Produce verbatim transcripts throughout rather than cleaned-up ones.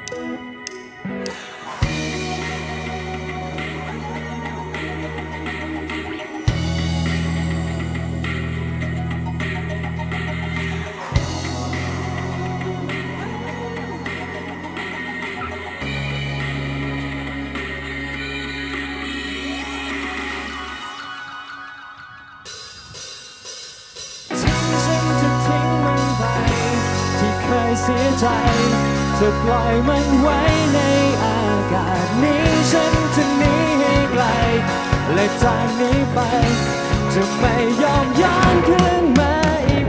เสียใจจะปล่อยมันไว้ในอากาศนี้ฉันจะหนีให้ไกลและจากนี้ไปจะไม่ยอมย้อนขึ้นมาอีก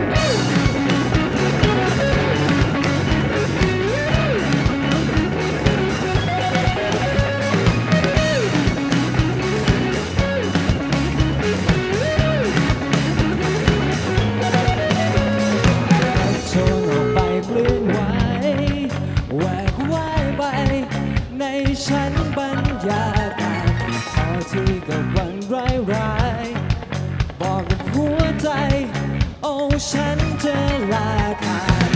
ฉันบรรยากาศพอที่กับวันร้ายร้ายบอกกับหัวใจโอ้ฉันจะลาขาด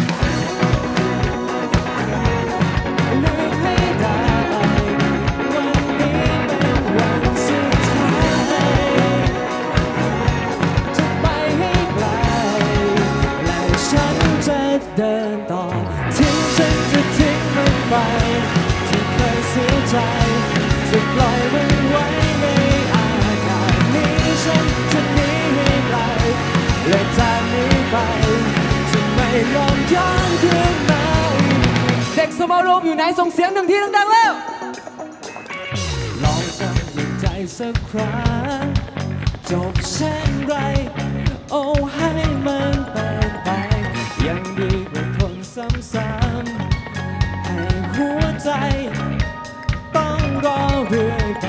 ลืมไม่ได้วันนี้เป็นวันสุดท้ายจะไปให้ไกลและฉันจะเดินต่อทิ้งฉันจะทิ้งมันไปเสียใจจะปล่อยมันไว้ในอากาศนี้ฉันจะหนีให้ไกลและจากนี้ไปจะไม่ยอมย้อนขึ้นมาเด็กสมอรูปอยู่ไหนส่งเสียงหนึ่งทีดังๆแล้วลองสักหนึ่งใจสักครั้งจบเช่นไรโอ้ให้มันเป็นไปยังดีกว่าทนซ้ำๆให้หัวใจต้องรอเรื่อยไป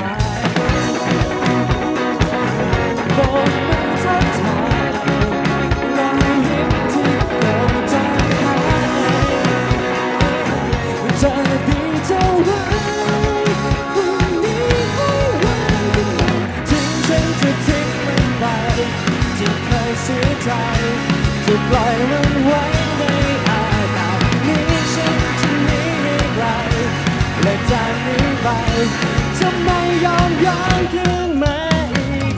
โบกมือทักทายรอยยิ้มที่เกิดจากหายจะดีจะร้ายคนนี้ให้ไว้ทิ้งฉันจะทิ้งมันไปที่เคยเสียใจจะปล่อยมันไว้ในอากาศนี้ฉันจะหนีให้ไกลและจากนี้ไปจะไม่ยอมย้อนขึ้นมาอีก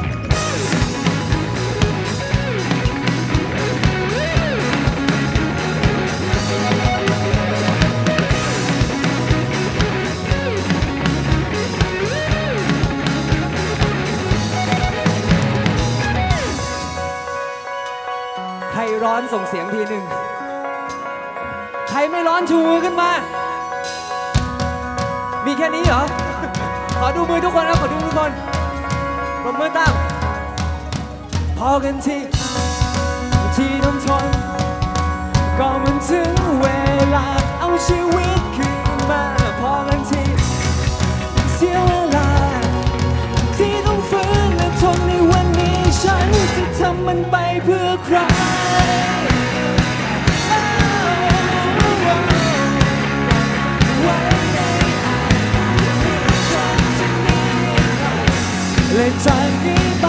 ใครร้อนส่งเสียงทีหนึ่งใครไม่ร้อนชูมือขึ้นมามีแค่นี้เหรอ ขอดูมือทุกคนนะขอดูมือทุกคนปรบมือตามพอกันทีที่ต้องทนก็มันถึงเวลาเอาชีวิตคืนมาพอกันทีเสียเวลาที่ต้องฟื้นและทนในวันนี้ฉันจะทำมันไปเพื่อใครและจากนี้ไป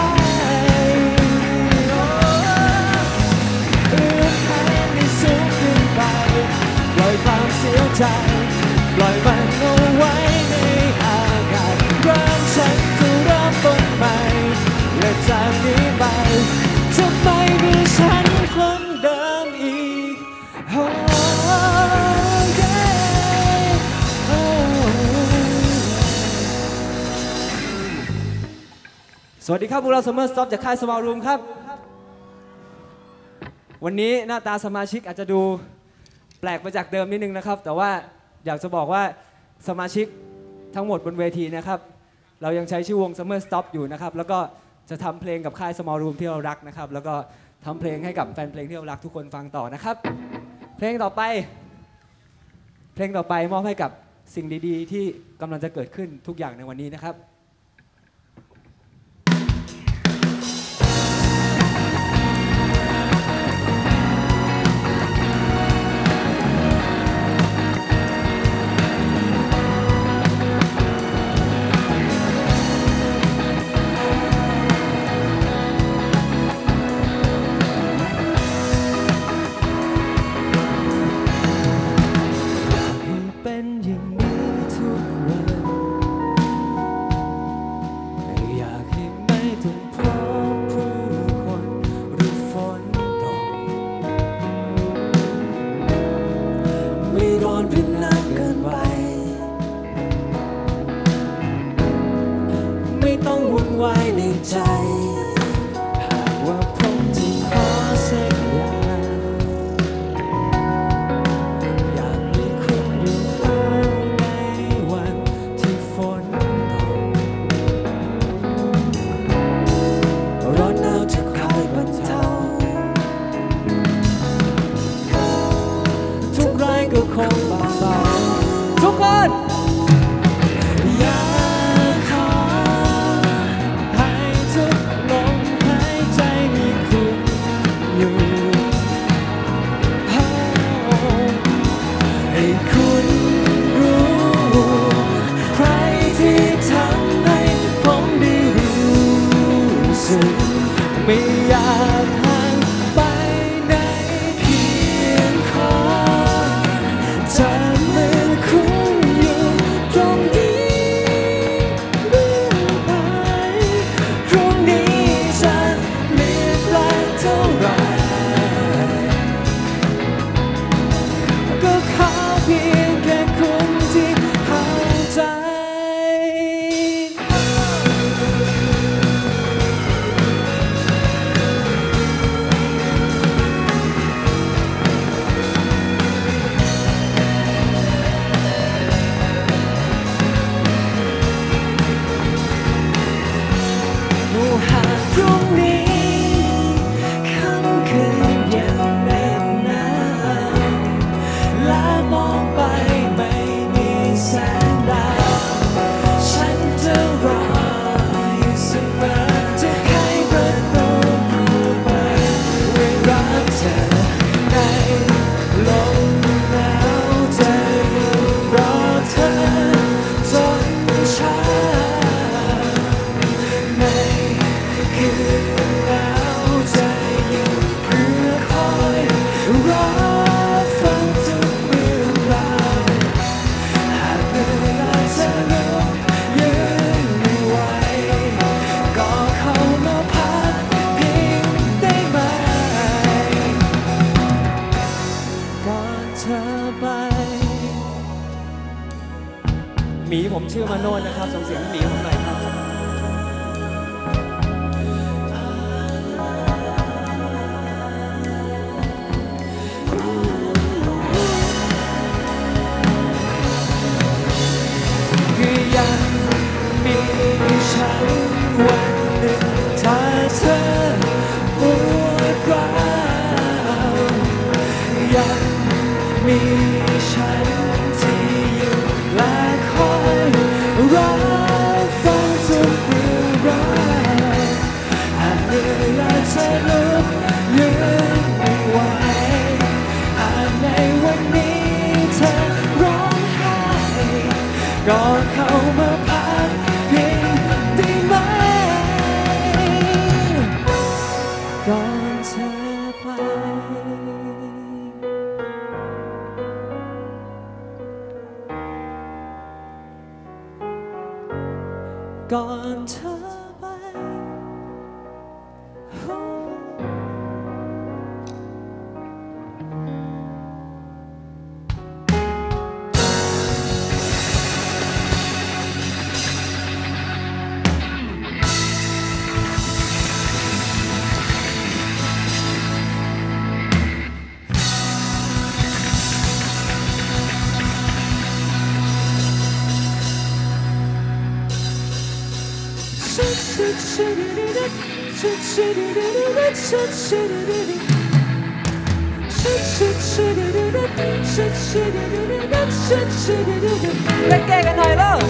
เอื้อมแขนให้สูงขึ้นไปปล่อยความเสียใจปล่อยมันเอาไว้ในอากาศเริ่มฉันจะเริ่มต้นใหม่และจากนี้ไปจะไม่มีฉันคนเดิมอีกสวัสดีครับพวกเรา Summer Stop จากค่าย Small Room ครับวันนี้หน้าตาสมาชิกอาจจะดูแปลกไปจากเดิมนิดนึงนะครับแต่ว่าอยากจะบอกว่าสมาชิกทั้งหมดบนเวทีนะครับเรายังใช้ชื่อวง Summer Stop อยู่นะครับแล้วก็จะทำเพลงกับค่าย Small Room ที่เรารักนะครับแล้วก็ทำเพลงให้กับแฟนเพลงที่เรารักทุกคนฟังต่อนะครับเพลงต่อไปเพลงต่อไปมอบให้กับสิ่งดีๆที่กำลังจะเกิดขึ้นทุกอย่างในวันนี้นะครับอยไม่อยากห่างไปไหนเพียงขอเธอมือคุ้มอยู่ตรงนี้เรื่อยไปพรุ่งนี้จะเปลี่ยนแปลงเท่าไหร่ก็ขอเพียงแค่คนที่เข้าใจหากพรุ่งนี้ค่ำคืนยังเหน็บหนาวและมองไปไม่มีแสงดาวฉันจะรออยู่เสมอจะให้ประตูเปิดไว้รับเธอในลมหนาวจะอยู่รอเธอจนเช้าคือแล้วใจอยู่เพื่อคอยรอฟังทุกเรื่องราวหากเวลาเธอลุกยืนไม่ไหวก็เข้ามาพักพิงได้ไหมก่อนเธอไปหมีผมชื่อมาโนนนะครับส่งเสียงให้หมีผมหน่อยครับยังมีฉันวันหนึ่งถ้าเธอปวดร้าวยังมีฉันที่อยู่และคอยรอฟังทุกเรื่องราวหากเหนื่อยและเธอลุกยืนไม่ไหวหากในวันนี้เธอร้องไห้ก็เข้ามาพักพิงได้ไหมก่อนเธอไปก่อนเธอไปเล่นแก้กันหน่อยแล้ว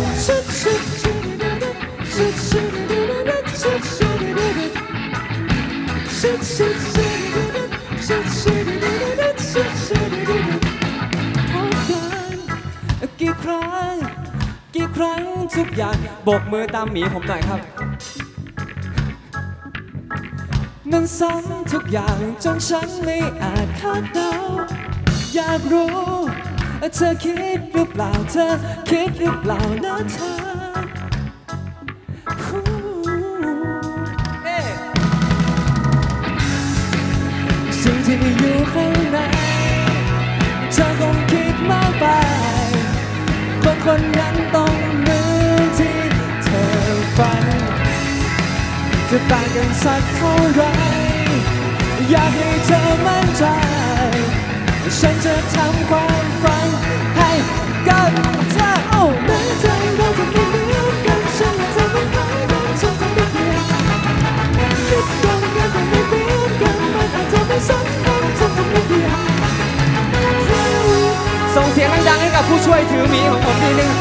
กี่ครั้งกี่ครั้งทุกอย่างโบกมือตามหมีผมหน่อยครับมันซ้ำทุกอย่างจนฉันไม่อาจคาดเดาอยากรู้เธอคิดหรือเปล่าเธอคิดหรือเปล่านะเธอสิ่งที่อยู่ข้างในเธอคงคิดมากไปคนคนนั้นต้องเหมือนที่เธอฝันจะต่างกันสักเท่าไรอยากให้เธอมั่นใจฉันจะทำความฝันให้กับเธอโอ้แม้ใจเราจะไม่เหมือนกันฉันและเธอไม่คล้ายกันฉันจะไม่เปลี่ยนคิดกันกันแต่ไม่เหมือนกันมันอาจจะไม่สำคัญฉันจะไม่เปลี่ยนส่งเสียงดังๆให้กับผู้ช่วยถือหมีของผมทีนึง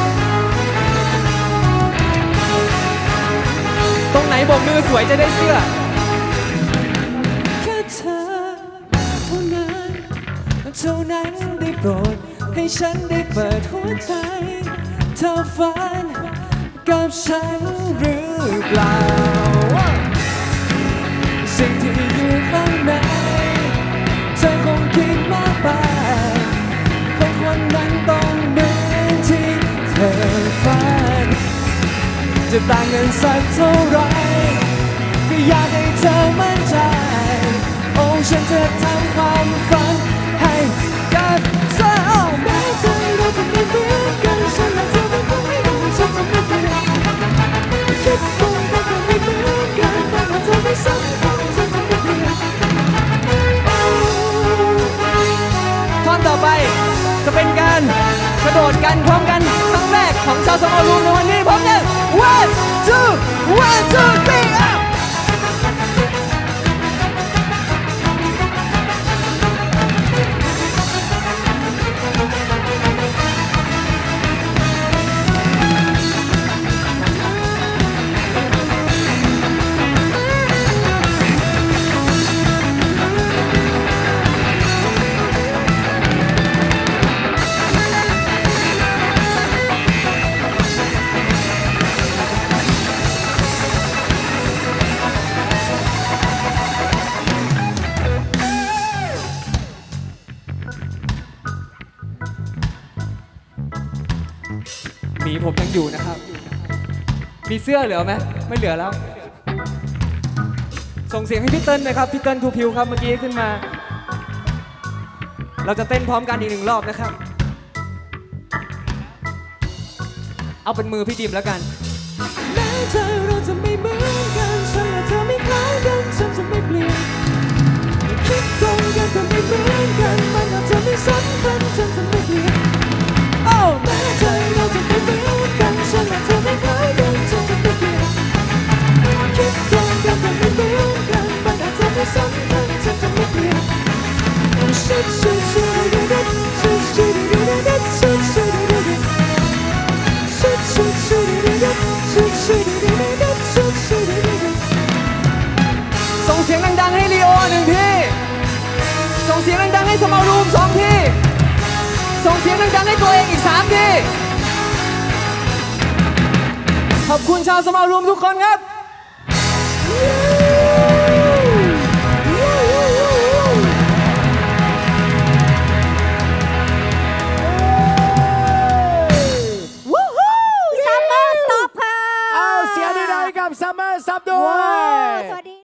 ตรงไหนโบกมือสวยจะได้เสื้อแค่เธอเท่านั้นเท่านั้นได้โปรดให้ฉันได้เปิดหัวใจเธอฝันกับฉันหรือเปล่าสสิ่งที่อยู่ข้างในเธอคงคิดมากไปคนคนนั้นต้องเหมือนที่เธอฝันจะต่างกันสักเท่าไรก็อยากให้เธอมั่นใจโอ้ฉันจะทำความฝันให้กับเธอแม้ใจเราจะไม่เหมือนกันฉันและเธอไม่ต้องให้เราฉันจะไม่เปลี่ยนคิดตรงกันก็ไม่เหมือนกันแต่ถ้าเธอไม่สำคัญฉันจะไม่เปลี่ยนท่อนต่อไปจะเป็นการกระโดดกันพร้อมกันครั้งแรกของชาวสมอลรูมในวันนี้พร้อมกัน one two one two three upมีผมยังอยู่นะครับ มีเสื้อเหลือไหมไม่เหลือแล้ว ส่งเสียงให้พี่เติ้ลนะครับ พี่เติ้ลทูพิวครับเมื่อกี้ขึ้นมา เราจะเต้นพร้อมกันอีกหนึ่งรอบนะครับ เอาเป็นมือพี่ดิมแล้วกันแม้ใจเราจะไม่เหมือนกันฉันและเธอไม่คล้ายกันฉันจะไม่เปลี่ยนคิดตรงกันแต่ไม่เหมือนกันมันอาจจะไม่สำคัญฉันจะไม่เปลี่ยนโอ้แม้ใจเราจะไม่เหมือนกันฉันและเธอไม่คล้ายกันฉันจะไม่เปลี่ยนคิดตรงกันแต่ไม่เหมือนกันมันอาจจะไม่สำคัญฉันจะไม่เปลี่ยนชิดชิดชิดดิดิชิดชิดดิดิชิดชิดดิดิชิดชิดชิดดิดิชิดชิดดิดิชิดชิดดิดิส่งเสียงดังๆให้ลีโอหนึ่งทีส่งเสียงดังๆให้สมอลรูมสองทีส่งเสียงดังๆให้ตัวเองอีกสามทีขอบคุณชาวสมอลรูมทุกคนครับซัมเมอร์สต็อปค่ะเอาเสียงดีๆกับซัมเมอร์ซับด้วย